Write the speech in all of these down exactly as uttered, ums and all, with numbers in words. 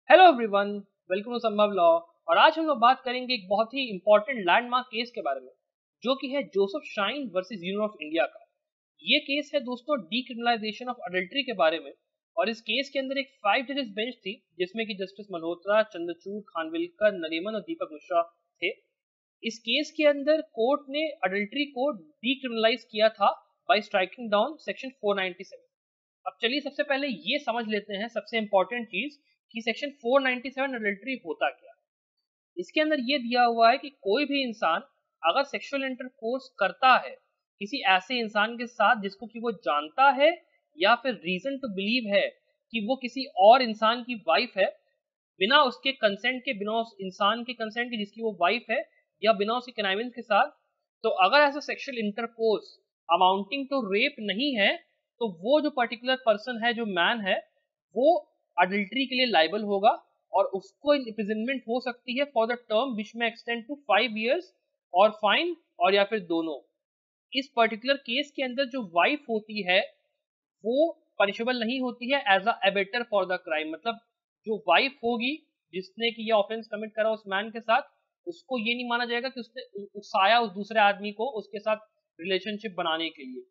Hello everyone, welcome to Sambhav law. और आज हम लोग बात करेंगे एक बहुत ही इंपॉर्टेंट लैंडमार्क केस के बारे में, जो कि है Joseph Shine versus Union of India का। ये केस है दोस्तों डीक्रिमिनलाइजेशन ऑफ अडल्ट्री के बारे में। और इस केस के अंदर एक फाइव जजेस बेंच थी, जिसमें कि जस्टिस मल्होत्रा, चंद्रचूड़, खानविलकर, नरीमन और दीपक मिश्रा थे। इस केस के अंदर कोर्ट ने अडल्ट्री को डीक्रिमिनलाइज किया था by striking down section four ninety seven. अब चलिए सबसे पहले ये समझ लेते हैं सबसे इंपॉर्टेंट चीज कि section four ninety seven adultery होता क्या है। इसके अंदर ये दिया हुआ है कि कोई भी इंसान अगर सेक्सुअल इंटरकोर्स करता है किसी ऐसे इंसान के साथ जिसको कि वो जानता है या फिर रीजन टू बिलीव है कि वो किसी और इंसान की वाइफ है, बिना उसके कंसेंट के, बिना उस इंसान के कंसेंट के जिसकी वो वाइफ है, या बिना उसके कनाइवेंस के साथ, तो अगर ऐसा sexual intercourse amounting to rape नहीं है, तो वो जो पर्टिकुलर पर्सन है, जो मैन है, वो अडल्ट्री के लिए लाइबल होगा और उसको इम्प्रिजनमेंट हो सकती है for the term which may extend to five years और फाइन, और या फिर दोनों। इस पर्टिकुलर केस के अंदर जो वाइफ होती है वो पनिशेबल नहीं होती है as a abettor for the crime. मतलब जो वाइफ होगी जिसने कि ये ऑफेंस कमिट करा उस मैन के साथ, उसको ये नहीं माना जाएगा कि उसने उकसाया उस दूसरे आदमी को उसके साथ रिलेशनशिप बनाने के लिए।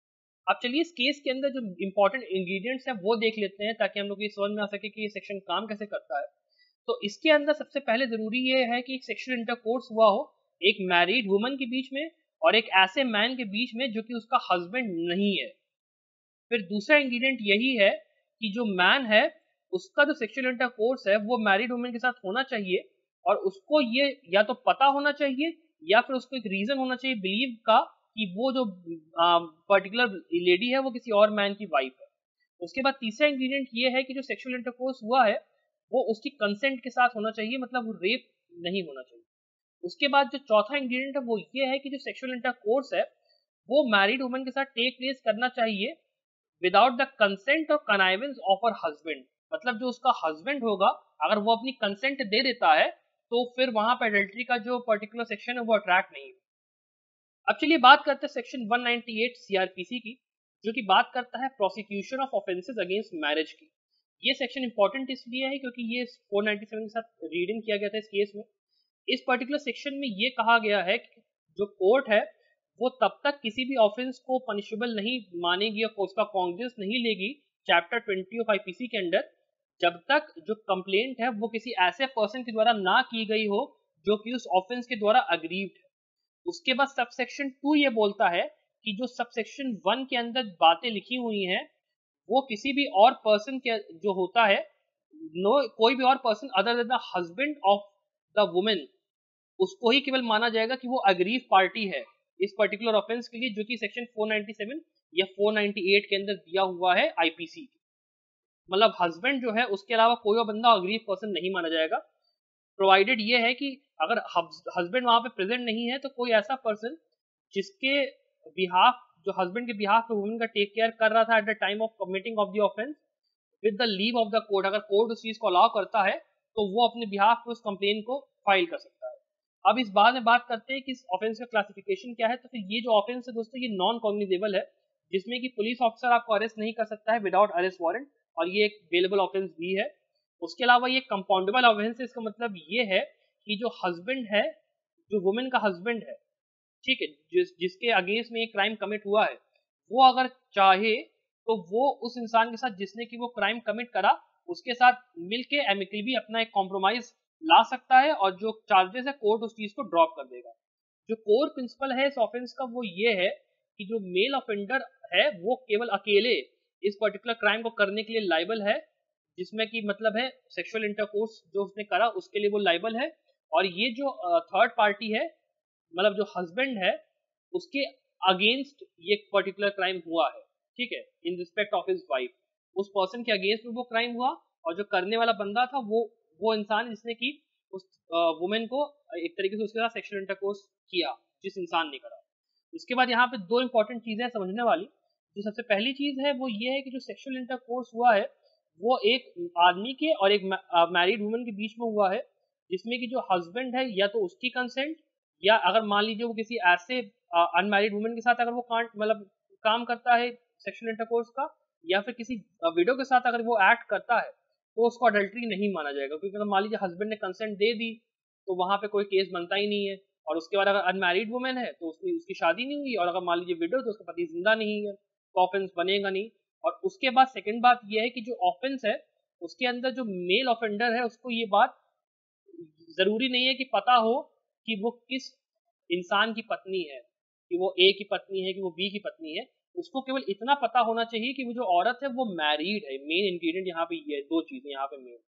अब चलिए इस केस के अंदर जो इंपॉर्टेंट इंग्रेडिएंट्स हैं वो देख लेते हैं, ताकि हम लोग ये समझ में आ सके कि ये सेक्शन काम कैसे करता है। तो इसके अंदर सबसे पहले जरूरी ये है कि एक सेक्सुअल इंटरकोर्स हुआ हो एक मैरिड वुमन के बीच में और एक ऐसे मैन के बीच में जो कि उसका हस्बैंड नहीं है। फिर दूसरा इंग्रेडिएंट यही है कि जो मैन है उसका जो सेक्सुअल इंटरकोर्स है वो मैरिड वुमन के साथ होना चाहिए, और उसको ये या तो पता होना चाहिए या फिर उसको एक रीजन होना चाहिए बिलीव का कि वो जो पर्टिकुलर लेडी है वो किसी और मैन की वाइफ है। उसके बाद तीसरा इंग्रेडिएंट ये है कि जो सेक्सुअल इंटरकोर्स हुआ है वो उसकी कंसेंट के साथ होना चाहिए, मतलब वो रेप नहीं होना चाहिए। उसके बाद जो चौथा इंग्रेडिएंट है वो ये है कि जो सेक्सुअल इंटरकोर्स है वो मैरिड वुमन के साथ टेक प्लेस करना चाहिए विदाउट द कंसेंट और कनाइवेंस ऑफ हर हस्बैंड। मतलब जो उसका हस्बैंड होगा अगर वो अपनी कंसेंट दे देता है तो फिर वहां पर एडल्ट्री का जो पर्टिकुलर सेक्शन है वो अट्रैक्ट नहीं। अब चलिए बात करते हैं section one ninety eight CrPC की, जो कि बात करता है prosecution of offences against marriage की। ये सेक्शन इंपॉर्टेंट इसलिए है क्योंकि ये फोर नाइंटी सेवन के साथ रीडिंग किया गया था इस केस में। इस पर्टिकुलर सेक्शन में ये कहा गया है कि जो कोर्ट है वो तब तक किसी भी ऑफेंस को पनिशेबल नहीं मानेगी और उसका कॉन्ग्रेस नहीं लेगी चैप्टर ट्वेंटी ऑफ आईपीसी के अंडर, जब तक जो कंप्लेंट है वो किसी ऐसे पर्सन के द्वारा ना की गई हो जो कि उस ऑफेंस के द्वारा अग्रीव्ड है। उसके बाद सब सेक्शन टू ये बोलता है कि जो सब सेक्शन वन के अंदर बातें लिखी हुई हैं वो किसी भी और पर्सन के जो होता है, नो कोई भी और person other than the husband of the women, उसको ही केवल माना जाएगा कि वो अग्रीव पार्टी है इस पर्टिकुलर ऑफेंस के लिए, जो कि सेक्शन फोर नाइंटी सेवन या फोर नाइंटी एट के अंदर दिया हुआ है आईपीसी। मतलब हस्बैंड जो है उसके अलावा कोई और बंदा अग्रीव पर्सन नहीं माना जाएगा, प्रोवाइडेड ये है कि अगर हस्बैंड वहां पे प्रेजेंट नहीं है तो कोई ऐसा पर्सन जिसके बिहाफ, जो हस्बैंड के बिहाफ पे वुमेन का टेक केयर कर रहा था at the time of committing of the offence with the leave of the court, court कोर्ट उस चीज को अलाउ करता है तो वो अपने बिहाफ पे उस कंप्लेन को फाइल कर सकता है। अब इस बारे में बात करते हैं कि इस ऑफेंस का क्लासिफिकेशन क्या है। तो फिर ये जो ऑफेंस है दोस्तों ये नॉन कॉग्निजेबल है, जिसमें कि पुलिस ऑफिसर आपको अरेस्ट नहीं कर सकता है विदाउट अरेस्ट वारंट, और ये एक बेलेबल ऑफेंस भी है। उसके अलावा ये कंपाउंडेबल ऑफेंस है। इसका मतलब ये है कि जो हस्बैंड है, जो वुमेन का हस्बैंड है, ठीक है, जिस जिसके अगेंस्ट में एक क्राइम कमिट हुआ है, वो अगर चाहे तो वो उस इंसान के साथ जिसने कि वो क्राइम कमिट करा उसके साथ मिलके एमिकली अपना एक कॉम्प्रोमाइज ला सकता है, और जो चार्जेस है कोर्ट उस चीज को ड्रॉप कर देगा। जो कोर प्रिंसिपल है इस ऑफेंस का वो ये है कि जो मेल ऑफेंडर है वो केवल अकेले इस पर्टिकुलर क्राइम को करने के लिए लाइबल है, जिसमें कि मतलब है सेक्सुअल इंटरकोर्स जो उसने करा उसके लिए वो लाइबल है। और ये जो थर्ड पार्टी है, मतलब जो हस्बैंड है, उसके अगेंस्ट ये पर्टिकुलर क्राइम हुआ है, ठीक है, in respect of his wife, उस पर्सन के अगेंस्ट में वो क्राइम हुआ, और जो करने वाला बंदा था वो वो इंसान जिसने की उस वुमेन को एक तरीके से उसके साथ सेक्सुअल इंटरकोर्स किया जिस इंसान ने करा। उसके बाद यहाँ पे दो इंपॉर्टेंट चीजें समझने वाली। जो सबसे पहली चीज है वो ये है कि जो सेक्सुअल इंटरकोर्स हुआ है वो एक आदमी के और एक मैरिड वुमेन के बीच में हुआ है, जिसमें कि जो हस्बैंड है या तो उसकी कंसेंट, या अगर मान लीजिए वो किसी ऐसे अनमैरिड वुमेन के साथ अगर वो कांट मतलब काम करता है सेक्सुअल इंटरकोर्स का, या फिर किसी विडो के साथ अगर वो एक्ट करता है, तो उसको अडल्ट्री नहीं माना जाएगा, क्योंकि अगर मान लीजिए हस्बैंड ने कंसेंट दे दी तो वहां पे कोई केस बनता ही नहीं है। और उसके बाद अगर अनमैरिड वुमेन है तो उसकी उसकी शादी नहीं हुई, और अगर मान लीजिए विडो तो उसका पति जिंदा नहीं है, तो ऑफेंस बनेगा नहीं। और उसके बाद सेकंड बात यह है कि जो ऑफेंस है उसके अंदर जो मेल ऑफेंडर है उसको ये बात जरूरी नहीं है कि पता हो कि वो किस इंसान की पत्नी है, कि वो ए की पत्नी है कि वो बी की पत्नी है। उसको केवल इतना पता होना चाहिए कि वो जो औरत है वो मैरिड है। मेन इंग्रेडिएंट यहाँ पे ये है, दो चीजें यहाँ पे मेन।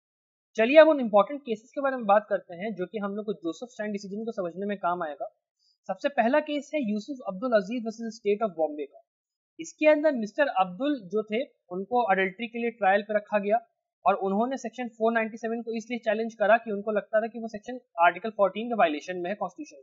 चलिए अब उन इंपॉर्टेंट केसेस के बारे में बात करते हैं जो कि हम लोग को जोसेफ स्टाइन डिसीजन को समझने में काम आएगा। सबसे पहला केस है Yusuf Abdul Aziz versus state of Bombay का। इसके अंदर मिस्टर अब्दुल जो थे उनको अडल्ट्री के लिए ट्रायल पे रखा गया, और उन्होंने सेक्शन चार सौ सत्तानवे को इसलिए चैलेंज करा कि उनको लगता था कि वो सेक्शन आर्टिकल चौदह के वायलेशन में है कॉन्स्टिट्यूशन।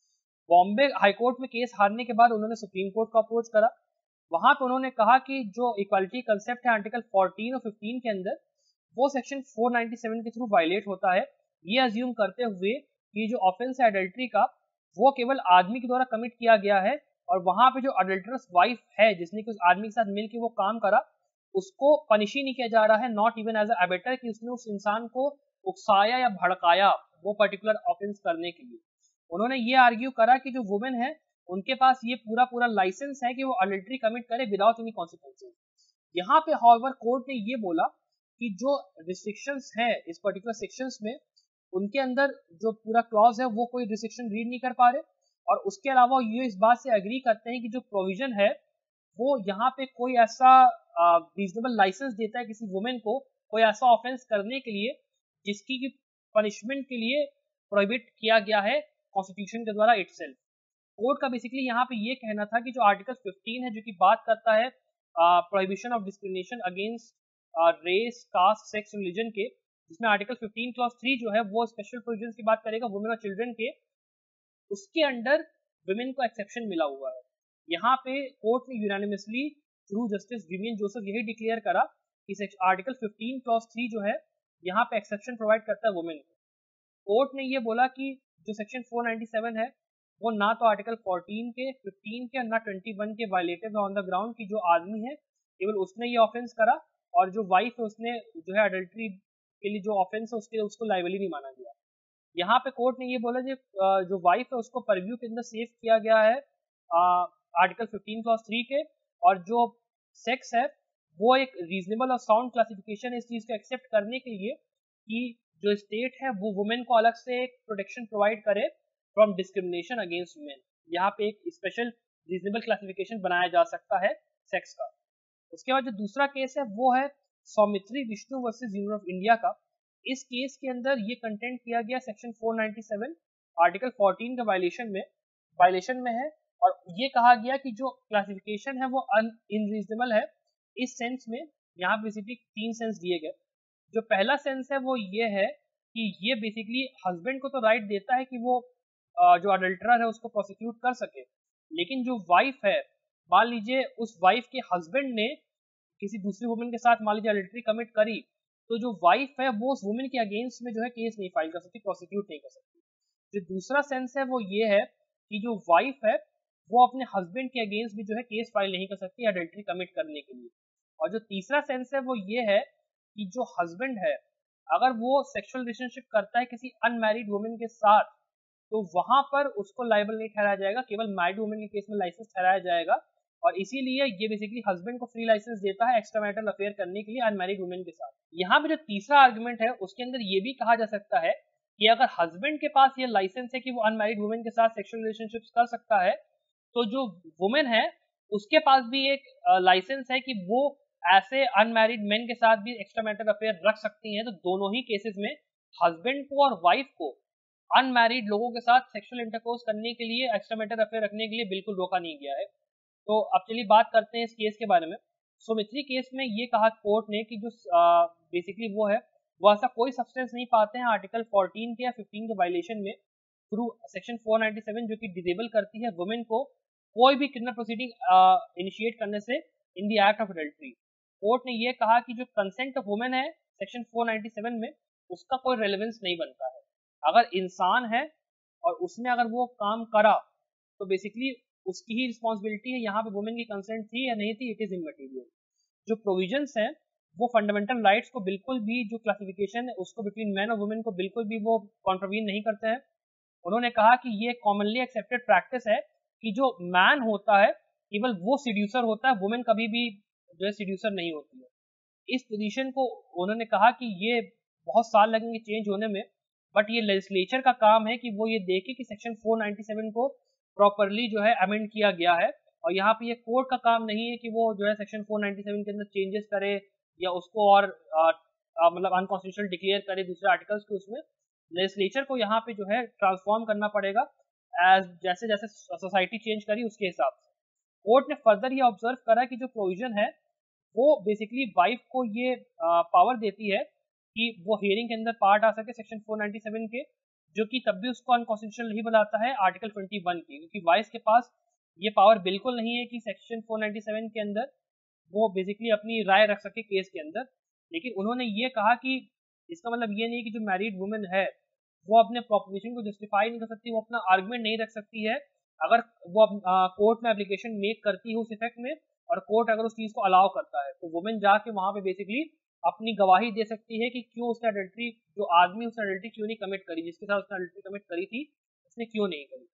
बॉम्बे हाईकोर्ट में केस हारने के बाद उन्होंने सुप्रीम कोर्ट को अप्रोच करा। वहां पे उन्होंने कहा कि जो इक्वालिटी कंसेप्ट है आर्टिकल चौदह और पंद्रह के अंदर, वो सेक्शन चार सौ सत्तानवे के थ्रू वायलेट होता है, ये अज्यूम करते हुए कि जो ऑफेंस है अडल्ट्री का वो केवल आदमी के द्वारा कमिट किया गया है, और वहां पे जो अडल्टरस वाइफ है जिसने कि उस आदमी के साथ मिलकर वो काम करा उसको पनिश ही नहीं किया जा रहा है, not even as a abettor, कि उसने उस इंसान को उकसाया या भड़काया वो पर्टिकुलर ऑफेंस करने के लिए। उन्होंने ये आर्ग्यू करा कि जो वुमेन है उनके पास ये पूरा पूरा लाइसेंस है कि वो अडल्ट्री कमिट करे विदाउट एनी कॉन्सिक्वेंसेस। यहाँ पे हाउएवर कोर्ट ने ये बोला कि जो रिस्ट्रिक्शंस है इस पर्टिकुलर सेक्शंस में, उनके अंदर जो पूरा क्लॉज है वो कोई रिस्ट्रिक्शन रीड नहीं कर पा रहे, और उसके अलावा ये इस बात से एग्री करते हैं कि जो प्रोविजन है वो यहाँ पे कोई ऐसा रीजनेबल लाइसेंस देता है किसी वुमेन को कोई ऐसा ऑफेंस करने के लिए जिसकी की पनिशमेंट के लिए प्रोहिबिट किया गया है कॉन्स्टिट्यूशन के द्वारा इटसेल्फ। कोर्ट का बेसिकली यहाँ पे ये कहना था कि जो आर्टिकल पंद्रह है जो कि बात करता है prohibition of discrimination against race, caste, sex, religion के, जिसमें आर्टिकल पंद्रह क्लॉज थ्री जो है वो स्पेशल प्रोविजन की बात करेगा वुमेन और चिल्ड्रन के, उसके अंडर वुमेन को एक्सेप्शन मिला हुआ है। यहाँ पे कोर्ट ने यूनानिमसली थ्रू जस्टिस विमियन जोसेफ यही डिक्लेयर करा कि आर्टिकल पंद्रह क्लॉज थ्री जो है यहाँ पे एक्सेप्शन प्रोवाइड करता है वुमेन को। कोर्ट ने ये बोला कि जो सेक्शन चार सौ सत्तानवे है वो ना तो आर्टिकल चौदह के, पंद्रह के, ना इक्कीस के वायलेटिव ऑन द ग्राउंड की जो आदमी है केवल उसने ये ऑफेंस करा, और जो वाइफ है उसने जो है अडल्ट्री के लिए जो ऑफेंस है उसके उसको लाइबली नहीं माना गया। यहाँ पे कोर्ट ने ये बोला कि जो वाइफ है उसको परव्यू के अंदर सेव किया गया है आर्टिकल पंद्रह क्लॉज थ्री के, और जो सेक्स है वो एक रीजनेबल और साउंड क्लासिफिकेशन है इस चीज को एक्सेप्ट करने के लिए कि जो स्टेट है वो वुमेन को अलग से एक प्रोटेक्शन प्रोवाइड करे फ्रॉम डिस्क्रिमिनेशन अगेंस्ट वुमेन। यहाँ पे एक स्पेशल रीजनेबल क्लासिफिकेशन बनाया जा सकता है सेक्स का। उसके बाद जो दूसरा केस है वो है Sowmithri Vishnu versus Union of India का। इस केस के अंदर ये कंटेंट किया गया सेक्शन चार सौ सत्तानवे आर्टिकल चौदह के वायलेशन में वायलेशन में है, और ये कहा गया कि जो क्लासिफिकेशन है वो अनरीजनेबल है। इस सेंस में यहाँ बेसिकली तीन सेंस दिए गए। जो पहला सेंस है वो ये है कि ये बेसिकली हस्बैंड को तो राइट देता है कि वो जो अडल्टरर है उसको प्रोसिक्यूट कर सके, लेकिन जो वाइफ है, मान लीजिए उस वाइफ के हस्बैंड ने किसी दूसरी वुमेन के साथ मान लीजिए अडल्ट्री कमिट करी, तो जो वाइफ है वो उस वुमेन के अगेंस्ट में जो है केस नहीं फाइल कर सकती, प्रोसिक्यूट नहीं कर सकती। जो दूसरा सेंस है वो ये है कि जो वाइफ है वो अपने हस्बैंड के अगेंस्ट भी जो है केस फाइल नहीं कर सकती अडल्ट्री कमिट करने के लिए। और जो तीसरा सेंस है वो ये है कि जो हस्बैंड है अगर वो सेक्सुअल रिलेशनशिप करता है किसी अनमैरिड वुमेन के साथ, तो वहां पर उसको लायबल नहीं ठहराया जाएगा, केवल मैरिड वुमेन के केस में लाइसेंस ठहराया जाएगा। और इसीलिए ये बेसिकली हस्बैंड को फ्री लाइसेंस देता है एक्स्ट्रा मैरिटल अफेयर करने के लिए अनमैरिड वुमेन के साथ। यहाँ पे जो तीसरा आर्गुमेंट है उसके अंदर ये भी कहा जा सकता है कि अगर हस्बैंड के पास ये लाइसेंस है कि वो अनमैरिड वुमेन के साथ सेक्सुअल रिलेशनशिप कर सकता है, तो जो वुमेन है उसके पास भी एक लाइसेंस है कि वो ऐसे अनमैरिड मेन के साथ भी एक्स्ट्रा मैरिटल अफेयर रख सकती हैं। तो दोनों ही केसेस में हस्बैंड को और वाइफ को अनमैरिड लोगों के साथ सेक्सुअल इंटरकोर्स करने के लिए, एक्स्ट्रा मैरिटल अफेयर रखने के लिए बिल्कुल रोका नहीं गया है। तो अब चलिए बात करते हैं इस केस के बारे में। सौमित्री केस में ये कहा कोर्ट ने कि जो बेसिकली वो है वो ऐसा कोई सब्सटेंस नहीं पाते हैं आर्टिकल चौदह के या पंद्रह के वायलेशन में थ्रू सेक्शन चार सौ सत्तानवे जो कि डिसेबल करती है वुमेन को कोई भी क्रिमिनल प्रोसीडिंग इनिशिएट करने से in the act of adultery. Court ने ये कहा कि जो कंसेंट ऑफ वुमेन है सेक्शन चार सौ सत्तानवे में उसका कोई रेलेवेंस नहीं बनता है। अगर इंसान है और उसने अगर वो काम करा तो बेसिकली उसकी ही रिस्पॉन्सिबिलिटी है। यहाँ पे वुमेन की कंसेंट थी या नहीं थी, इट इज इमटेरियल। जो प्रोविजंस हैं वो फंडामेंटल राइट्स को बिल्कुल भी, जो क्लासिफिकेशन है उसको बिटवीन मैन और वुमेन को बिल्कुल भी वो कॉन्ट्रवीन नहीं करते हैं। उन्होंने कहा कि ये कॉमनली एक्सेप्टेड प्रैक्टिस है कि जो मैन होता है केवल वो सीड्यूसर होता है, वुमेन कभी भी जो है सीड्यूसर नहीं होती है। इस पोजीशन को उन्होंने कहा कि ये बहुत साल लगेंगे चेंज होने में, बट ये लेजिस्लेचर का काम है कि वो ये देखे कि सेक्शन फोर नाइंटी सेवन को प्रॉपरली जो है अमेंड किया गया है, और यहाँ पे ये कोर्ट का काम नहीं है कि वो जो है सेक्शन फोर नाइंटी सेवन के अंदर चेंजेस करे या उसको और मतलब अनकॉन्स्टिट्यूशनल डिक्लेयर करे दूसरे आर्टिकल्स के उसमें। लेजिस्लेचर को यहाँ पे जो है ट्रांसफॉर्म करना पड़ेगा एज जैसे जैसे सोसाइटी चेंज करी उसके हिसाब से। कोर्ट ने फर्दर ये ऑब्जर्व करा कि जो प्रोविजन है वो बेसिकली वाइफ को ये पावर देती है कि वो हियरिंग के अंदर पार्ट आ सके सेक्शन फोर नाइंटी सेवन के, जो कि तब भी उसको अनकॉन्स्टिट्यूशनल नहीं बनाता है आर्टिकल ट्वेंटी वन की, क्योंकि वाइफ के पास ये पावर बिल्कुल नहीं है कि सेक्शन फोर नाइंटी सेवन के अंदर वो बेसिकली अपनी राय रख सके केस के अंदर। लेकिन उन्होंने ये कहा कि इसका मतलब ये नहीं कि जो मैरिड वुमेन है वो अपने प्रोपोजिशन को जस्टिफाई नहीं कर सकती, वो अपना आर्गुमेंट नहीं रख सकती है अगर वो कोर्ट में एप्लीकेशन मेक करती है उस इफेक्ट में, और कोर्ट अगर उस चीज को अलाउ करता है तो वुमेन जाके वहां पे बेसिकली अपनी गवाही दे सकती है कि क्यों उसने अडल्ट्री, जो आदमी उसने अडल्ट्री क्यों नहीं कमिट करी, जिसके साथ उसने अडल्ट्री कमिट करी थी उसने क्यों नहीं करी।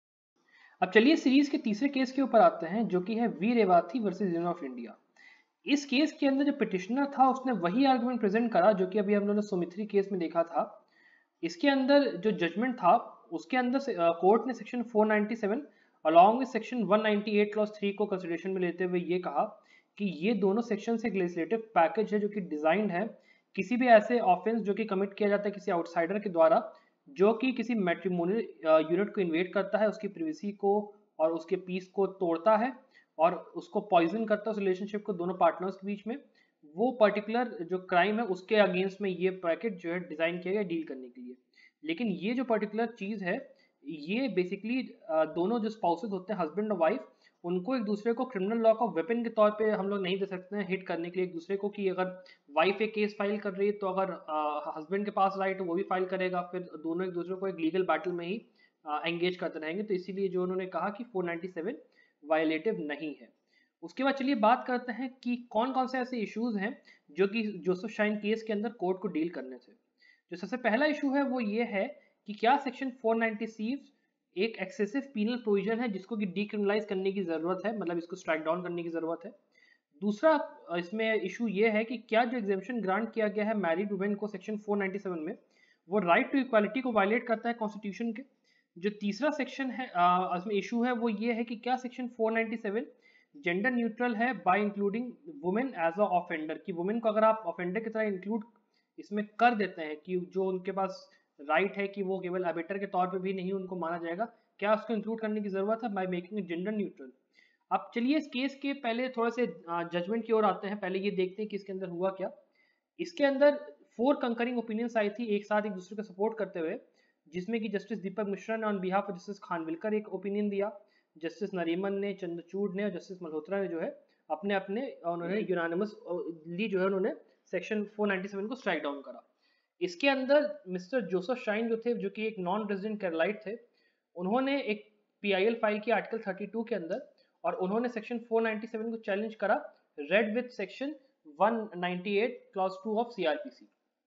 अब चलिए सीरीज के तीसरे केस के ऊपर आते हैं, जो कि है V Revathi versus Union of India. इस केस के अंदर जो पिटिशनर था उसने वही आर्गुमेंट प्रेजेंट करा जो कि अभी हम लोगों ने सुमित्री केस में देखा था। इसके अंदर जो जजमेंट था उसके अंदर से कोर्ट ने section four ninety seven along with section one ninety eight clause three को कंसिडरेशन में लेते हुए ये कहा कि ये दोनों सेक्शन एक लेजिस्लेटिव पैकेज है जो कि डिजाइंड है किसी भी ऐसे ऑफेंस जो कि कमिट किया जाता है किसी आउटसाइडर के द्वारा, जो कि किसी मैट्रिमोनियल यूनिट को इन्वेट करता है, उसकी प्रिवेसी को और उसके पीस को तोड़ता है और उसको पॉइजन करता है उस रिलेशनशिप को दोनों पार्टनर्स के बीच में। वो पर्टिकुलर जो क्राइम है उसके अगेंस्ट में ये पैकेज जो है डिजाइन किया गया डील करने के लिए। लेकिन ये जो पर्टिकुलर चीज है ये बेसिकली दोनों जो स्पाउसेस होते हैं हस्बैंड और वाइफ, उनको एक दूसरे को क्रिमिनल लॉ का वेपन के तौर पे हम लोग नहीं दे सकते हैं हिट करने के लिए एक दूसरे को, कि अगर वाइफ एक केस फाइल कर रही है तो अगर हस्बैंड के पास राइट है वो भी फाइल करेगा, फिर दोनों एक दूसरे को एक लीगल बैटल में ही एंगेज करते रहेंगे। तो इसीलिए जो उन्होंने कहा कि फोर नाइंटी सेवन वायलेटिव नहीं है। उसके बाद चलिए बात करते हैं कि कौन कौन से ऐसे इश्यूज हैं जो कि जोसेफ शाइन केस के अंदर कोर्ट को डील करने थे। जो सबसे पहला इशू है वो ये है कि क्या सेक्शन फोर नाइंटी सिक्स एक एक्सेसिव पीनल प्रोविजन है जिसको कि डीक्रिमिनलाइज करने की जरूरत है, मतलब इसको स्ट्राइक डाउन करने की जरूरत है। दूसरा इसमें इशू ये है कि क्या जो एग्जेम्पशन ग्रांट किया गया है मैरिड वुमेन को सेक्शन फोर नाइंटी सेवन में वो राइट टू इक्वालिटी को वायलेट करता है कॉन्स्टिट्यूशन के। जो तीसरा सेक्शन है इसमें इशू है वो ये है कि क्या section four ninety seven gender neutral है by including women as a offender, कि वुमेन को अगर आप ऑफेंडर की तरह इंक्लूड इसमें कर देते हैं कि जो उनके पास राइट है कि वो केवल अबेटर के तौर पे भी नहीं उनको माना जाएगा, क्या उसको इंक्लूड करने की जरूरत है by making it gender neutral. अब चलिए इस केस के पहले थोड़े से जजमेंट की ओर आते हैं, पहले ये देखते हैं कि इसके अंदर हुआ क्या। इसके अंदर फोर कंकरिंग ओपिनियंस आई थी एक साथ एक दूसरे को सपोर्ट करते हुए, जिसमें कि जस्टिस दीपक मिश्रा ने on behalf of justice Khanwilkar एक ओपिनियन दिया, जस्टिस नरीमन ने, चंद्रचूड़ ने और जस्टिस मल्होत्रा ने जो है अपने अपने उन्होंने यूनानिमसली जो है उन्होंने सेक्शन फोर नाइंटी सेवन को स्ट्राइक डाउन करा। इसके अंदर मिस्टर जोसेफ शाइन जो थे जो कि एक नॉन रेजिडेंट केरलाइट थे, उन्होंने एक पीआईएल फाइल की आर्टिकल थर्टी टू के अंदर, और उन्होंने सेक्शन फोर नाइंटी सेवन को चैलेंज करा read with section one ninety eight clause two of CrPC.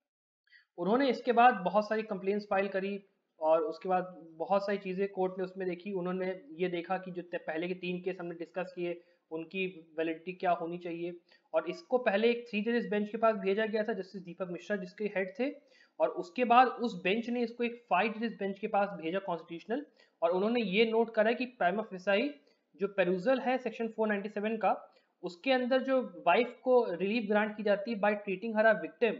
उन्होंने इसके बाद बहुत सारी कंप्लेंट्स फाइल करी और उसके बाद बहुत सारी चीज़ें कोर्ट ने उसमें देखी। उन्होंने ये देखा कि जो पहले के तीन केस हमने डिस्कस किए उनकी वैलिडिटी क्या होनी चाहिए, और इसको पहले एक थ्री जजेस बेंच के पास भेजा गया था जस्टिस दीपक मिश्रा जिसके हेड थे, और उसके बाद उस बेंच ने इसको एक फाइव जजेस बेंच के पास भेजा कॉन्स्टिट्यूशनल, और उन्होंने ये नोट करा कि प्राइमा फेसाई जो पेरूजल है सेक्शन फोर नाइंटी सेवन का, उसके अंदर जो वाइफ को रिलीफ ग्रांट की जाती है by treating her a victim,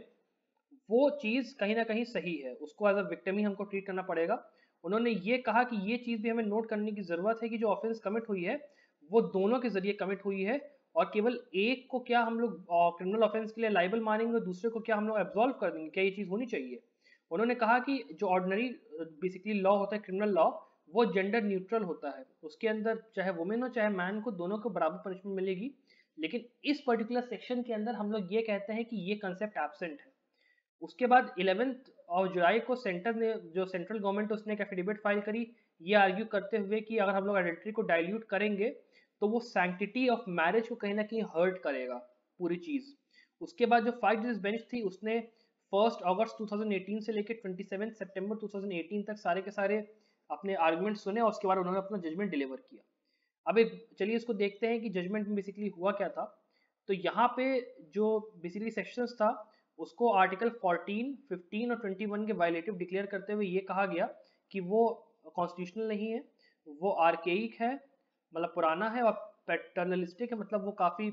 वो चीज कहीं ना कहीं सही है, उसको एज अ विक्टिम ही हमको ट्रीट करना पड़ेगा। उन्होंने ये कहा कि ये चीज भी हमें नोट करने की जरूरत है कि जो ऑफेंस कमिट हुई है वो दोनों के जरिए कमिट हुई है, और केवल एक को क्या हम लोग क्रिमिनल ऑफेंस के लिए लाइबल मानेंगे और दूसरे को क्या हम लोग एब्जॉल्व कर देंगे, क्या ये चीज होनी चाहिए। उन्होंने कहा कि जो ऑर्डिनरी बेसिकली लॉ होता है क्रिमिनल लॉ वो जेंडर न्यूट्रल होता है, उसके अंदर चाहे वुमेन हो चाहे मैन को दोनों को बराबर पनिशमेंट मिलेगी। लेकिन इस पर्टिकुलर सेक्शन के अंदर हम लोग ये कहते हैं कि ये कंसेप्ट एब्सेंट है। उसके बाद इलेवेंथ ऑफ जुलाई को सेंटर ने जो सेंट्रल गवर्नमेंट उसने एक एफिडेविट फाइल करी ये आर्ग्यू करते हुए कि अगर हम लोग एडल्ट्री को डाइल्यूट करेंगे तो वो सैंक्टिटी ऑफ मैरिज को कहीं ना कहीं हर्ट करेगा पूरी चीज। उसके बाद जो फाइव जजेस बेंच थी उसने फर्स्ट अगस्त टू थाउजेंड एटीन से लेकर ट्वेंटी सेवन सितंबर टू थाउजेंड एटीन तक सारे के सारे अपने आर्गुमेंट सुने और उसके बाद उन्होंने अपना जजमेंट डिलीवर किया। अब एक चलिए इसको देखते हैं कि जजमेंट में बेसिकली हुआ क्या था। तो यहाँ पे जो बेसिकली सेक्शंस था उसको आर्टिकल फोर्टीन, फिफ्टीन और ट्वेंटी वन के वायलेटिव डिक्लेयर करते हुए ये कहा गया कि वो कॉन्स्टिट्यूशनल नहीं है, वो आर्केइक है, मतलब पुराना है, और पैटर्नलिस्टिक है, मतलब वो काफ़ी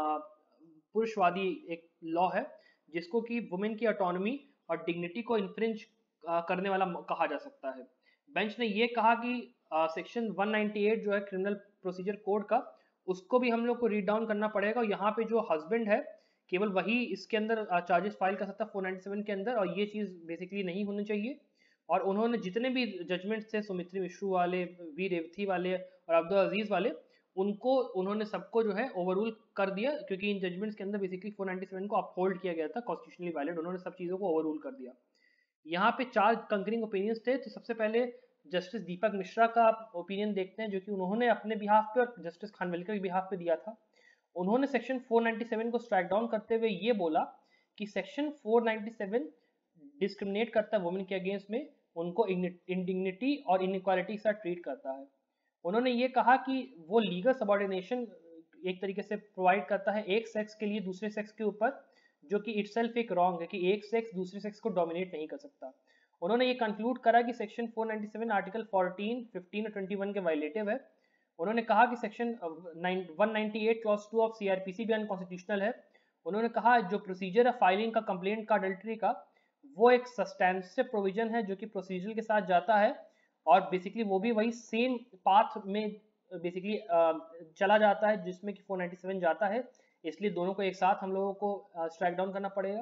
पुरुषवादी एक लॉ है जिसको कि वुमेन की ऑटोनॉमी और डिग्निटी को इन्फ्रिंज करने वाला कहा जा सकता है। बेंच ने ये कहा कि सेक्शन वन नाइंटी एट जो है क्रिमिनल प्रोसीजर कोड का, उसको भी हम लोग को रीड डाउन करना पड़ेगा। और यहाँ पे जो हस्बैंड है केवल वही इसके अंदर चार्जेस फाइल कर सकता है फोर नाइंटी सेवन के अंदर, और ये चीज़ बेसिकली नहीं होनी चाहिए। और उन्होंने जितने भी जजमेंट थे सुमित्री मिश्रू वाले, वी रेवती वाले और अब्दुल अजीज वाले, उनको उन्होंने सबको जो है ओवररूल कर दिया, क्योंकि इन जजमेंट्स के अंदर बेसिकली फोर नाइंटी सेवन को अपहोल्ड किया गया था, कॉन्स्टिट्यूशनली वैलिड, उन्होंने सब चीज़ों को ओवररूल कर दिया। यहाँ पे चार कंकरिंग ओपिनियंस थे। तो सबसे पहले जस्टिस दीपक मिश्रा का ओपिनियन देखते हैं, जो कि उन्होंने अपने बिहाफ पे और जस्टिस खानविलकर के बिहाफ पे दिया था। उन्होंने सेक्शन फोर नाइंटी सेवन को स्ट्राइक डाउन करते हुए ये बोला कि section four ninety seven discriminate करता है वुमेन के अगेंस्ट में, उनको इंडिग्निटी और इनइक्वालिटी के साथ ट्रीट करता है। उन्होंने ये कहा कि वो लीगल सबॉर्डिनेशन एक तरीके से प्रोवाइड करता है एक सेक्स के लिए दूसरे सेक्स के ऊपर, जो कि इटसेल्फ एक रॉन्ग है कि एक सेक्स दूसरे सेक्स को डोमिनेट नहीं कर सकता। उन्होंने ये कंक्लूड करा कि section four ninety seven article fourteen, fifteen और ट्वेंटी वन के वायलेटिव है। उन्होंने कहा कि section one ninety eight clause two of CrPC भी अनकॉन्स्टिट्यूशनल है। उन्होंने कहा जो प्रोसीजर है फाइलिंग का, कंप्लेंट का, अडल्ट्री का, वो एक सब्सटेंसिव प्रोविजन है जो कि प्रोसीजर के साथ जाता है, और बेसिकली वो भी वही सेम पाथ में बेसिकली चला जाता है जिसमें कि फोर नाइंटी सेवन जाता है, इसलिए दोनों को एक साथ हम लोगों को स्ट्राइक डाउन करना पड़ेगा।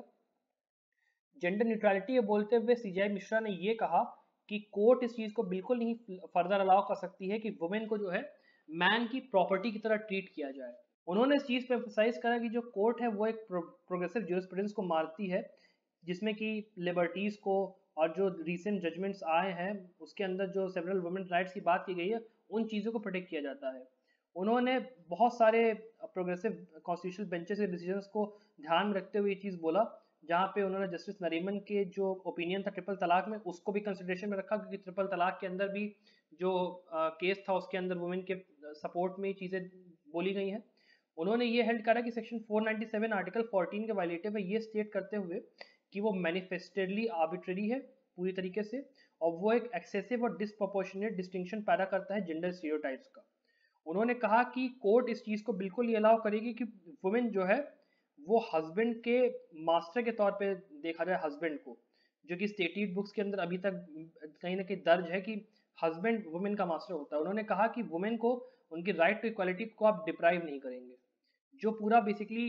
जेंडर न्यूट्रलिटी बोलते हुए सीजीआई मिश्रा ने ये कहा कि कोर्ट इस चीज़ को बिल्कुल नहीं फर्दर अलाउ कर सकती है कि वुमेन को जो है मैन की प्रॉपर्टी की तरह ट्रीट किया जाए। उन्होंने इस चीज़ पे एम्फसाइज करा कि जो कोर्ट है वो एक प्रोग्रेसिव ज्यूरिस्प्रूडेंस को मारती है, जिसमें कि लिबर्टीज़ को और जो रिसेंट जजमेंट्स आए हैं उसके अंदर जो सेवरल वुमेन राइट्स की बात की गई है उन चीज़ों को प्रोटेक्ट किया जाता है। उन्होंने बहुत सारे प्रोग्रेसिव कॉन्स्टिट्यूशनल बेंचेस के डिसीजंस को ध्यान में रखते हुए ये चीज़ बोला, जहाँ पे उन्होंने जस्टिस नरीमन के जो ओपिनियन था ट्रिपल तलाक में उसको भी कंसिडरेशन में रखा, क्योंकि ट्रिपल तलाक के अंदर भी जो केस था उसके अंदर वुमेन के सपोर्ट में चीज़ें बोली गई हैं। उन्होंने ये हेल्ड करा कि section four ninety seven article fourteen के वायलेटिव है, ये स्टेट करते हुए कि वो मैनिफेस्टेडली आर्बिट्रेरी है पूरी तरीके से, और वो एक एक्सेसिव और डिसप्रोपोर्शनेट डिस्टिंक्शन पैदा करता है जेंडर स्टीरियोटाइप्स का। उन्होंने कहा कि कोर्ट इस चीज़ को बिल्कुल ये अलाउ करेगी कि वुमेन जो है वो हस्बैंड के मास्टर के तौर पे देखा जाए हस्बैंड को, जो कि स्टेटेड बुक्स के अंदर अभी तक कहीं ना कहीं दर्ज है कि हस्बैंड वुमेन का मास्टर होता है। उन्होंने कहा कि वुमेन को उनकी राइट टू इक्वालिटी को आप डिप्राइव नहीं करेंगे। जो पूरा बेसिकली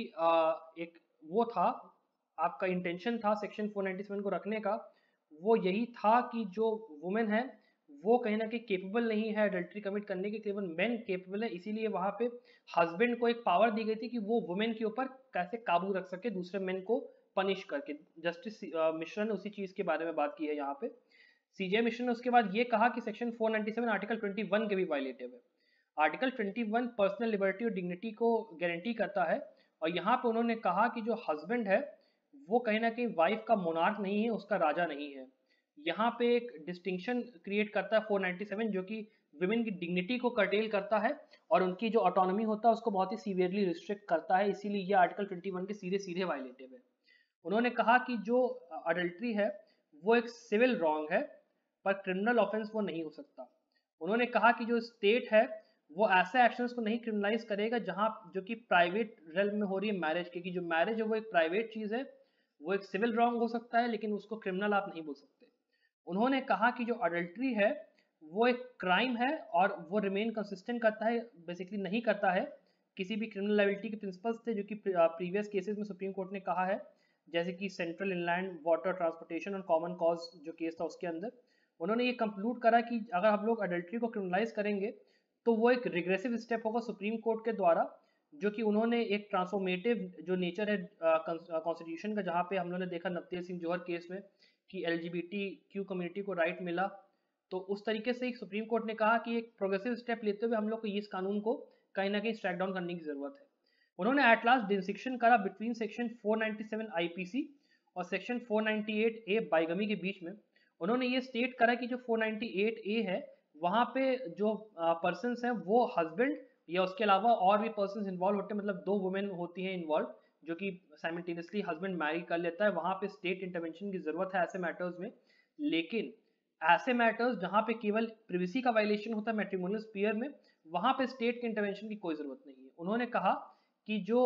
एक वो था, आपका इंटेंशन था सेक्शन फोर नाइंटी सेवन को रखने का, वो यही था कि जो वुमेन है वो कहीं ना कहीं केपेबल नहीं है अडल्ट्री कमिट करने की, केवल मेन केपेबल है, इसीलिए वहाँ पे हस्बैंड को एक पावर दी गई थी कि वो वुमेन के ऊपर कैसे काबू रख सके दूसरे मेन को पनिश करके। जस्टिस मिश्रा ने उसी चीज़ के बारे में बात की है यहाँ पे। सीजीआई मिश्रा ने उसके बाद ये कहा कि section four ninety seven article twenty one के भी वायलेटिव है। Article twenty one personal liberty और डिग्निटी को गारंटी करता है, और यहाँ पे उन्होंने कहा कि जो हस्बैंड है वो कहीं ना कहीं वाइफ का मोनार्क नहीं है, उसका राजा नहीं है। यहाँ पे एक डिस्टिंक्शन क्रिएट करता है फोर नाइंटी सेवन, जो कि विमेन की डिग्निटी को कर्टेल करता है और उनकी जो ऑटोनॉमी होता है उसको बहुत ही सीवियरली रिस्ट्रिक्ट करता है, इसीलिए ये आर्टिकल ट्वेंटी वन के सीधे सीधे वायलेटिव है। उन्होंने कहा कि जो अडल्ट्री है वो एक सिविल रॉन्ग है, पर क्रिमिनल ऑफेंस वो नहीं हो सकता। उन्होंने कहा कि जो स्टेट है वो ऐसे एक्शंस को नहीं क्रिमिनलाइज करेगा जहां जो कि प्राइवेट रेल्म में हो रही है मैरिज, क्योंकि जो मैरिज है वो एक प्राइवेट चीज़ है, वो एक सिविल रॉन्ग हो सकता है लेकिन उसको क्रिमिनल आप नहीं बोल सकते। उन्होंने कहा कि जो अडल्ट्री है वो एक क्राइम है और वो रिमेन कंसिस्टेंट करता है, बेसिकली नहीं करता है किसी भी क्रिमिनल लायबिलिटी के प्रिंसिपल्स थे जो कि प्रीवियस केसेस में सुप्रीम कोर्ट ने कहा है, जैसे कि सेंट्रल इनलैंड वाटर ट्रांसपोर्टेशन और कॉमन कॉज जो केस था उसके अंदर। उन्होंने ये कंक्लूड करा कि अगर हम लोग अडल्ट्री को क्रिमिनलाइज करेंगे तो वो एक रिग्रेसिव स्टेप होगा सुप्रीम कोर्ट के द्वारा, जो कि उन्होंने एक ट्रांसफॉर्मेटिव जो नेचर है कॉन्स्टिट्यूशन का, जहाँ पे हम लोगों ने देखा नवतेज सिंह जौहर केस में कि एलजीबीटी क्यू कम्युनिटी को राइट मिला, तो उस तरीके से एक सुप्रीम कोर्ट ने कहा कि एक प्रोग्रेसिव स्टेप लेते हुए हम लोग को इस कानून को कहीं ना कहीं स्ट्राइक डाउन करने की जरूरत है। उन्होंने एट लास्ट डिस्टिंक्शन करा between section four ninety seven IPC और section four ninety eight A bigamy के बीच में। उन्होंने ये स्टेट करा कि जो फोर नाइंटी एट ए है वहाँ पे जो पर्सनस हैं वो हस्बैंड या उसके अलावा और भी पर्सनस इन्वॉल्व होते हैं, मतलब दो वुमेन होती हैं इन्वॉल्व जो कि साइमल्टेनियसली हस्बैंड मैरी कर लेता है, वहाँ पे स्टेट इंटरवेंशन की जरूरत है ऐसे मैटर्स में। लेकिन ऐसे मैटर्स जहाँ पे केवल प्रिवेसी का वायलेशन होता है मैट्रिमोनियल स्फीयर में, वहाँ पे स्टेट के इंटरवेंशन की कोई जरूरत नहीं है। उन्होंने कहा कि जो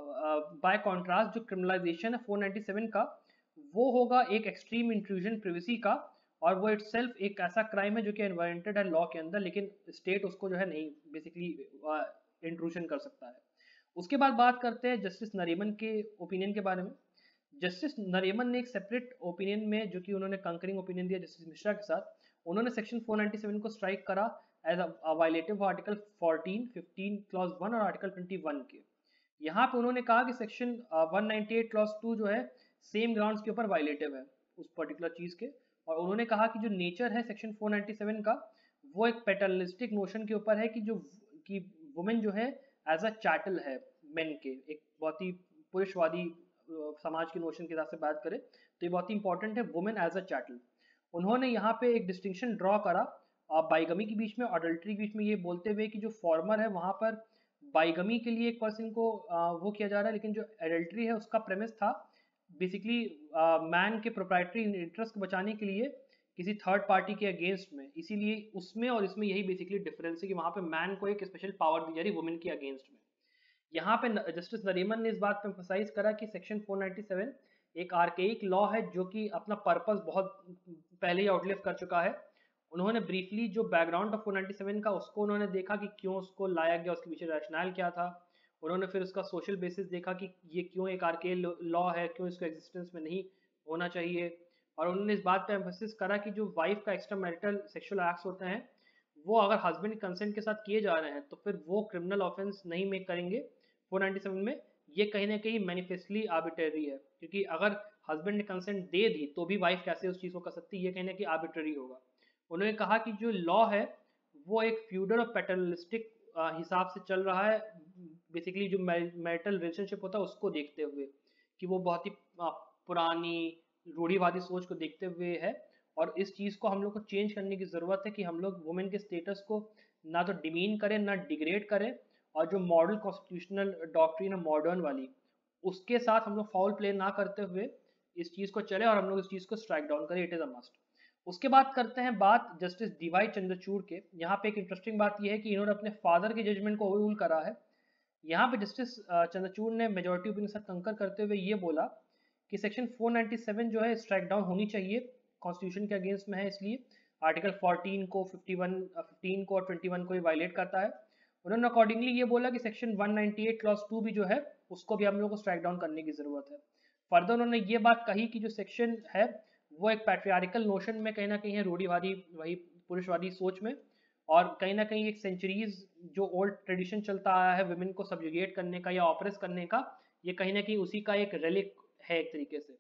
बाय कॉन्ट्रास्ट जो क्रिमिनलाइजेशन है फोर नाइंटी सेवन का वो होगा एक एक्सट्रीम इंट्रूजन प्रिवेसी का, और वो इटसेल्फ एक ऐसा क्राइम है जो कि इन्वायरमेंटेड है लॉ के अंदर, लेकिन स्टेट उसको जो है नहीं बेसिकली इंट्रूजन कर सकता है। उसके बाद बात करते हैं जस्टिस नरीमन के ओपिनियन के बारे में। जस्टिस नरीमन ने एक सेपरेट ओपिनियन में जो कि उन्होंने कंकरिंग ओपिनियन दिया जस्टिस मिश्रा के साथ, उन्होंने सेक्शन फोर नाइंटी सेवन को स्ट्राइक करा as a violative article fourteen, fifteen clause one और आर्टिकल ट्वेंटी वन के। यहाँ पे उन्होंने कहा कि section one ninety eight clause two जो है सेम ग्राउंड्स के ऊपर वायलेटिव है उस पर्टिकुलर चीज़ के, और उन्होंने कहा कि जो नेचर है सेक्शन फोर नाइंटी सेवन का वो एक पैटर्नलिस्टिक नोशन के ऊपर है कि जो कि वुमेन जो है एज अ चैटल है मेन के, एक बहुत ही पुरुषवादी समाज के नोशन के हिसाब से बात करें तो ये बहुत ही इंपॉर्टेंट है वुमेन एज अ चैटल। उन्होंने यहाँ पे एक डिस्टिंक्शन ड्रॉ करा बाइगमी के बीच में अडल्ट्री के बीच में, ये बोलते हुए कि जो फॉर्मर है वहाँ पर बाइगमी के लिए एक पर्सन को आ, वो किया जा रहा है, लेकिन जो एडल्ट्री है उसका प्रेमिस था बेसिकली मैन के प्रोप्राइटरी इंटरेस्ट को बचाने के लिए किसी थर्ड पार्टी के अगेंस्ट में, इसीलिए उसमें और इसमें यही बेसिकली डिफरेंस है कि वहाँ पे मैन को एक स्पेशल पावर दी जा रही वुमेन के अगेंस्ट में। यहाँ पे जस्टिस नरीमन ने इस बात पे एम्फसाइज करा कि सेक्शन फोर नाइंटी सेवन एक आर्केइक लॉ है जो कि अपना पर्पस बहुत पहले ही आउटलिव कर चुका है। उन्होंने ब्रीफली जो background of four ninety seven का उसको उन्होंने देखा कि क्यों उसको लाया गया, उसके पीछे रैशनल क्या था। उन्होंने फिर उसका सोशल बेसिस देखा कि ये क्यों एक आर्केल लॉ है, क्यों इसको एग्जिस्टेंस में नहीं होना चाहिए, और उन्होंने इस बात पे एम्फसिस करा कि जो वाइफ का एक्स्ट्रा मैरिटल सेक्सुअल एक्ट्स होते हैं वो अगर हस्बैंड कंसेंट के साथ किए जा रहे हैं तो फिर वो क्रिमिनल ऑफेंस नहीं मेक करेंगे फोर नाइंटी सेवन में। ये कहीं ना कहीं मैनिफेस्टली आर्बिट्रेरी है, क्योंकि अगर हस्बैंड ने कंसेंट दे दी तो भी वाइफ कैसे उस चीज़ को कर सकती है, ये कहीं ना कहीं आर्बिट्रेरी होगा। उन्होंने कहा कि जो लॉ है वो एक फ्यूडल और पैटर्नलिस्टिक हिसाब से चल रहा है, बेसिकली जो मैरिटल रिलेशनशिप होता है उसको देखते हुए कि वो बहुत ही पुरानी रूढ़िवादी सोच को देखते हुए है, और इस चीज़ को हम लोग को चेंज करने की ज़रूरत है कि हम लोग वुमेन के स्टेटस को ना तो डिमीन करें ना डिग्रेड करें, और जो मॉडल कॉन्स्टिट्यूशनल डॉक्ट्रिन है मॉडर्न वाली उसके साथ हम लोग फाउल प्ले ना करते हुए इस चीज़ को चले और हम लोग इस चीज़ को स्ट्राइक डाउन करें, इट इज़ अ मस्ट। उसके बाद करते हैं बात जस्टिस डीवाई चंद्रचूड़ के। यहाँ पे एक इंटरेस्टिंग बात यह है कि इन्होंने अपने फादर के जजमेंट को ओवररूल करा है। यहाँ पे जस्टिस चंद्रचूड़ ने मेजोरिटी ओपिनियन के साथ कंकर करते हुए ये बोला कि सेक्शन फोर नाइंटी सेवन जो है स्ट्राइक डाउन होनी चाहिए, कॉन्स्टिट्यूशन के अगेंस्ट में है, इसलिए आर्टिकल फोर्टीन को फिफ्टी वन फिफ्टीन को और ट्वेंटी वन को वायलेट करता है। उन्होंने अकॉर्डिंगली ये बोला कि section one ninety eight clause two भी जो है उसको भी हम लोग को स्ट्राइक डाउन करने की जरूरत है। फर्दर उन्होंने ये बात कही कि जो सेक्शन है वो एक पैट्रियार्कल नोशन में कहीं ना कहीं है, रूढ़िवादी वही पुरुषवादी सोच में, और कहीं ना कहीं एक सेंचुरीज जो ओल्ड ट्रेडिशन चलता आया है वुमेन को सब्जुगेट करने का या ऑपरेस करने का, ये कहीं ना कहीं उसी का एक रेलिक है एक तरीके से।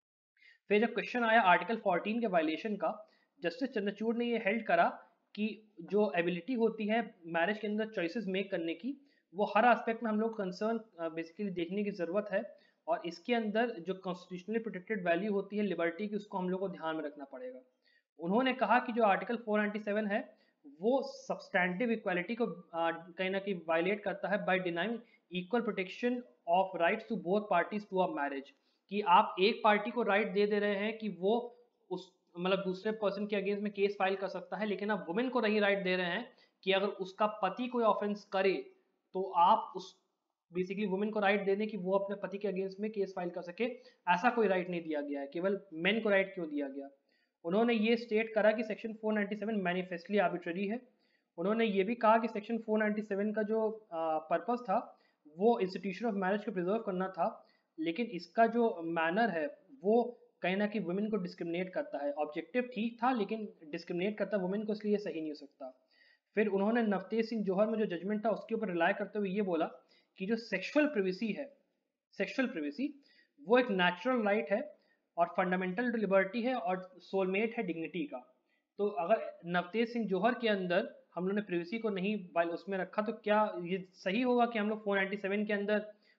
फिर जब क्वेश्चन आया आर्टिकल फोर्टीन के वायलेशन का, जस्टिस चंद्रचूड़ ने ये हेल्ड करा कि जो एबिलिटी होती है मैरिज के अंदर चॉइसेस मेक करने की वो हर एस्पेक्ट में हम लोग कंसर्न बेसिकली देखने की ज़रूरत है, और इसके अंदर जो कॉन्स्टिट्यूशनली प्रोटेक्टेड वैल्यू होती है लिबर्टी की उसको हम लोग को ध्यान में रखना पड़ेगा। उन्होंने कहा कि जो आर्टिकल फोर नाइंटी सेवन है वो सब्सटैंटिव इक्वालिटी को कहीं ना कहीं वायलेट करता है by denying equal protection of rights to both parties to a marriage, कि आप एक पार्टी को राइट दे दे रहे हैं कि वो उस मतलब दूसरे पर्सन के अगेंस्ट में केस फाइल कर सकता है, लेकिन आप वुमेन को नहीं राइट दे रहे हैं कि अगर उसका पति कोई ऑफेंस करे तो आप उस बेसिकली वुमेन को राइट दे दें कि वो अपने पति के अगेंस्ट में केस फाइल कर सके। ऐसा कोई राइट नहीं दिया गया है, केवल मेन को राइट क्यों दिया गया। उन्होंने ये स्टेट करा कि section four ninety seven manifestly arbitrary है। उन्होंने ये भी कहा कि सेक्शन फोर नाइंटी सेवन का जो पर्पस था वो इंस्टीट्यूशन ऑफ मैरिज को प्रिजर्व करना था, लेकिन इसका जो मैनर है वो कहीं ना कहीं वुमेन को डिस्क्रिमिनेट करता है। ऑब्जेक्टिव ठीक था लेकिन डिस्क्रिमिनेट करता है वुमेन को, इसलिए सही नहीं हो सकता। फिर उन्होंने नवतेज सिंह जौहर में जो जजमेंट था उसके ऊपर रिलाय करते हुए ये बोला कि जो सेक्सुअल प्रिवेसी है, सेक्सुअल प्रिवेसी वो एक नेचुरल राइट है और फंडामेंटल लिबर्टी है और सोलमेट है डिग्निटी का। तो अगर नवतेज सिंह जौहर के अंदर हम लोगों ने प्रिवेसी को नहीं उसमें रखा तो क्या ये सही होगा कि हम लोग फोर नाइंटी सेवन के अंदर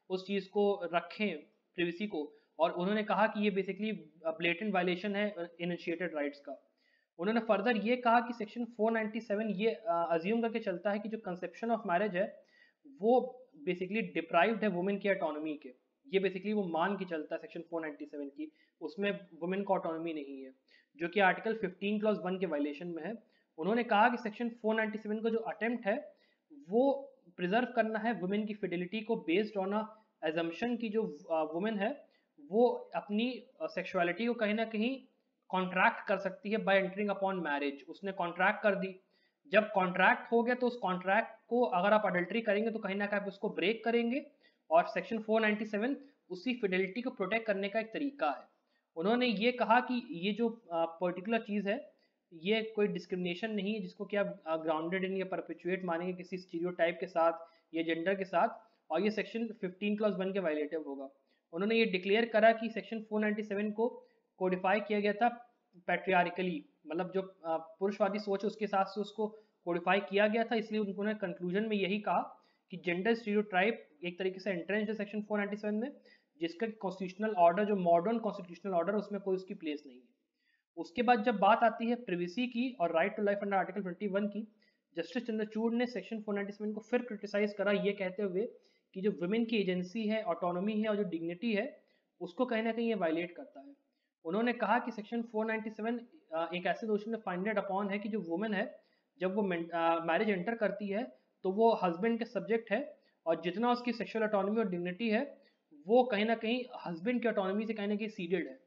उस चीज़ को रखें प्रिवेसी को, और उन्होंने कहा कि ये बेसिकली ब्लेटेंट वायलेशन है इनिशिएटेड राइट्स का। उन्होंने फर्दर ये कहा कि सेक्शन फोर नाइंटी सेवन ये अज्यूम करके चलता है कि जो कंसेप्शन ऑफ मैरिज है वो बेसिकली डिप्राइव्ड है वुमेन की ऑटोनॉमी के। ये बेसिकली वो मान के चलता है सेक्शन फोर नाइंटी सेवन की, उसमें वुमेन को ऑटोनॉमी नहीं है, जो कि आर्टिकल फिफ्टीन क्लॉज वन के वायलेशन में है। उन्होंने कहा कि सेक्शन फोर नाइंटी सेवन का जो अटेम्प्ट है वो प्रिजर्व करना है वुमेन की फिडिलिटी को बेस्ड ऑन अ एजम्पशन की जो वुमेन है वो अपनी सेक्सुअलिटी को कहीं ना कहीं कॉन्ट्रैक्ट कर सकती है बाय एंटरिंग अपॉन मैरिज। उसने कॉन्ट्रैक्ट कर दी, जब कॉन्ट्रैक्ट हो गया तो उस कॉन्ट्रैक्ट को अगर आप अडल्ट्री करेंगे तो कहीं ना कहीं आप उसको ब्रेक करेंगे, और सेक्शन फोर नाइंटी सेवन उसी फिडेलिटी को प्रोटेक्ट करने का एक तरीका है। उन्होंने ये कहा कि ये जो पर्टिकुलर चीज़ है ये कोई डिस्क्रिमिनेशन नहीं है जिसको कि आप ग्राउंडेड इन या परपेचुएट मानेंगे किसी स्टीरियोटाइप के साथ या जेंडर के साथ, और ये सेक्शन फिफ्टीन क्लॉज वन के वायलेटिव होगा। उन्होंने ये डिक्लेयर करा कि सेक्शन फोर नाइंटी सेवन को कोडिफाई किया गया था पैट्रियार्कली, मतलब जो पुरुषवादी सोच है उसके साथ से उसको कोडिफाई किया गया था, इसलिए उन्होंने कंक्लूजन में यही कहा कि जेंडर स्टीरियोटाइप एक तरीके से एंट्रेंच है सेक्शन फोर नाइंटी सेवन में, जिसका कॉन्स्टिट्यूशनल ऑर्डर जो मॉडर्न कॉन्स्टिट्यूशनल ऑर्डर उसमें कोई उसकी प्लेस नहीं है। उसके बाद जब बात आती है प्रिवेसी की और right to life under article twenty one की, जस्टिस चंद्रचूड़ ने सेक्शन फोर नाइंटी सेवन को फिर क्रिटिसाइज करा ये कहते हुए कि जो वुमेन की एजेंसी है, ऑटोनॉमी है और जो डिग्निटी है उसको कहीं ना कहीं ये वायलेट करता है। उन्होंने कहा कि सेक्शन फोर नाइंटी सेवन एक ऐसे दोषी में फाइंडेड अपॉन है कि जो वुमेन है जब वो मैरिज एंटर करती है तो वो हस्बैंड के सब्जेक्ट है, और जितना उसकी सेक्सुअल ऑटोनॉमी और डिग्निटी है वो कहीं ना कहीं हस्बैंड की ऑटोनॉमी से कहीं ना कहीं सीडेड है,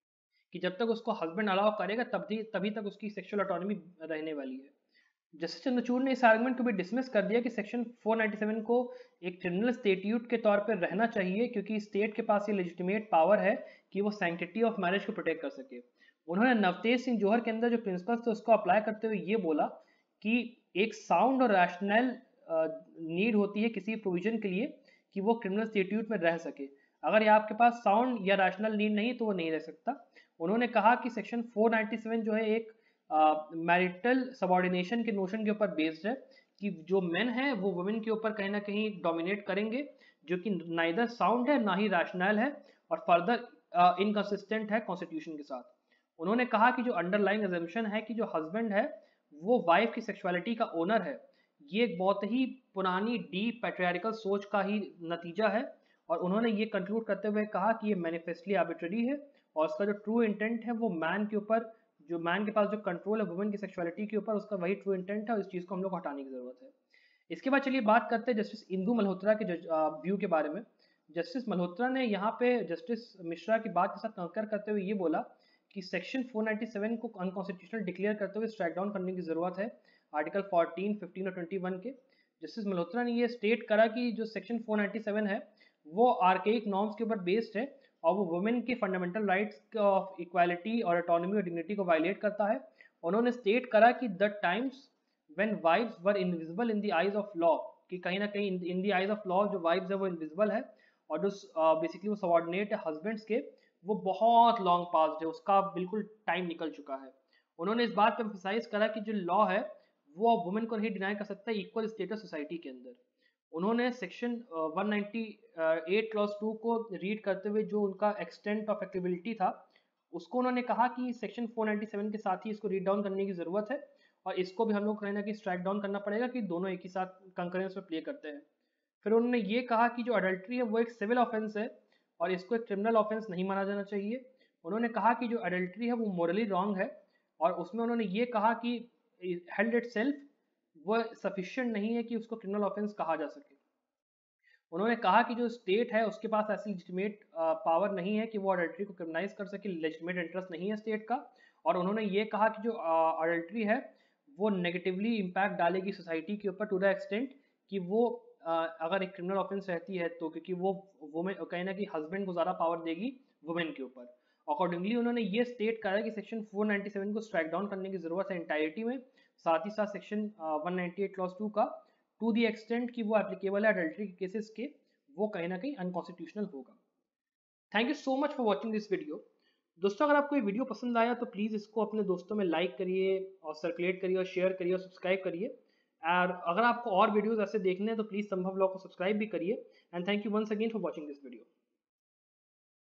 कि जब तक उसको हस्बैंड अलाउ करेगा तभी तभी तक उसकी सेक्सुअल ऑटोनॉमी रहने वाली है। जस्टिस चंद्रचूड़ ने इस आर्गुमेंट को भी डिसमिस कर दिया कि सेक्शन फोर नाइंटी सेवन को एक क्रिमिनल स्टेट्यूट के तौर पर रहना चाहिए क्योंकि स्टेट के पास ये लेजिटिमेट पावर है कि वो सैंक्टिटी ऑफ मैरिज को प्रोटेक्ट कर सके। उन्होंने नवतेज सिंह जौहर के अंदर जो प्रिंसिपल्स थे उसको अप्लाई करते हुए ये बोला कि एक साउंड और रैशनल नीड होती है किसी प्रोविजन के लिए कि वो क्रिमिनल स्टेट्यूट में रह सके। अगर ये आपके पास साउंड या रैशनल नीड नहीं तो वो नहीं रह सकता। उन्होंने कहा कि सेक्शन फोर नाइंटी सेवन जो है एक मैरिटल uh, सबॉर्डिनेशन के नोशन के ऊपर बेस्ड है कि जो मेन है वो वुमेन के ऊपर कहीं ना कहीं डोमिनेट करेंगे, जो कि नाइदर साउंड है ना ही रैशनल है और फर्दर इनकंसिस्टेंट है कॉन्स्टिट्यूशन के साथ। उन्होंने कहा कि जो अंडरलाइंग अजम्पशन है कि जो हस्बैंड है वो वाइफ की सेक्सुअलिटी का ओनर है, ये एक बहुत ही पुरानी डीप पैट्रियार्कल सोच का ही नतीजा है, और उन्होंने ये कंक्लूड करते हुए कहा कि ये मैनिफेस्टली आर्बिट्ररी है और उसका जो ट्रू इंटेंट है वो मैन के ऊपर, जो मैन के पास जो कंट्रोल है वुमेन की सेक्सुअलिटी के ऊपर उसका वही ट्रू इंटेंट है, और इस चीज़ को हम लोग को हटाने की जरूरत है। इसके बाद चलिए बात करते हैं जस्टिस इंदु मल्होत्रा के व्यू के बारे में। जस्टिस मल्होत्रा ने यहाँ पे जस्टिस मिश्रा की बात के साथ कंकर करते हुए ये बोला कि सेक्शन फोर नाइंटी सेवन को अनकॉन्स्टिट्यूशनल डिक्लेयर करते हुए स्ट्राइक डाउन करने की जरूरत है आर्टिकल फोर्टीन, फिफ्टीन और ट्वेंटी वन के। जस्टिस मल्होत्रा ने ये स्टेट करा कि जो सेक्शन फोर नाइंटी सेवन है वो आर्केइक नॉर्म्स के ऊपर बेस्ड है और वो वुमेन के फंडामेंटल राइट्स ऑफ इक्वालिटी और ऑटोनॉमी और डिग्निटी को वायलेट करता है। उन्होंने स्टेट करा कि the times when wives were invisible in the eyes of law, कि कहीं ना कहीं in the eyes of law जो वाइव्स है वो इनविजिबल है और जो बेसिकली वो सबॉर्डिनेट है हस्बैंड्स के, वो बहुत लॉन्ग पास्ट है, उसका बिल्कुल टाइम निकल चुका है। उन्होंने इस बात पर एम्फसाइज करा कि जो लॉ है वो वुमेन को नहीं डिनाई कर सकता इक्वल स्टेटस सोसाइटी के अंदर। उन्होंने section one ninety eight clause two को रीड करते हुए जो उनका एक्सटेंट ऑफ एक्टिबिलिटी था उसको उन्होंने कहा कि सेक्शन फोर नाइंटी सेवन के साथ ही इसको रीड डाउन करने की ज़रूरत है और इसको भी हम लोग कहीं ना कहीं स्ट्राइक डाउन करना पड़ेगा कि दोनों एक ही साथ कंकरेंस में प्ले करते हैं। फिर उन्होंने ये कहा कि जो अडल्ट्री है वो एक सिविल ऑफेंस है और इसको एक क्रिमिनल ऑफेंस नहीं माना जाना चाहिए। उन्होंने कहा कि जो अडल्ट्री है वो मोरली रॉन्ग है और उसमें उन्होंने ये कहा कि हेल्ड इट सेल्फ वो सफिशिएंट नहीं है कि उसको क्रिमिनल ऑफेंस कहा जा सके। उन्होंने कहा कि जो स्टेट है उसके पास ऐसी लेजिटिमेट पावर नहीं है कि वो अडल्ट्री को क्रिमिनलाइज कर सके, लेजिटिमेट इंटरेस्ट नहीं है स्टेट का। और उन्होंने ये कहा कि जो अडल्ट्री है वो नेगेटिवली इम्पैक्ट डालेगी सोसाइटी के ऊपर टू द एक्सटेंट कि वो uh, अगर एक क्रिमिनल ऑफेंस रहती है तो क्योंकि वो वुमेन कहीं ना कहीं हस्बैंड को ज़्यादा पावर देगी वुमेन के ऊपर। अकॉर्डिंगली उन्होंने ये स्टेट करा कि सेक्शन फोर नाइंटी सेवन को स्ट्राइक डाउन करने की ज़रूरत है इंटायरिटी में, साथ ही साथ section one ninety eight clause two का टू दी एक्सटेंट कि वो एप्लीकेबल है अडल्ट्री के केसेस के, वो कहीं ना कहीं अनकॉन्स्टिट्यूशनल होगा। Thank you so much for watching this video. दोस्तों अगर आपको ये वीडियो पसंद आया तो प्लीज़ इसको अपने दोस्तों में लाइक करिए और सर्कुलेट करिए और शेयर करिए और सब्सक्राइब करिए। और अगर आपको और वीडियोस ऐसे देखने हैं तो प्लीज़ संभव लॉ को सब्सक्राइब भी करिए। And thank you once again for watching this video.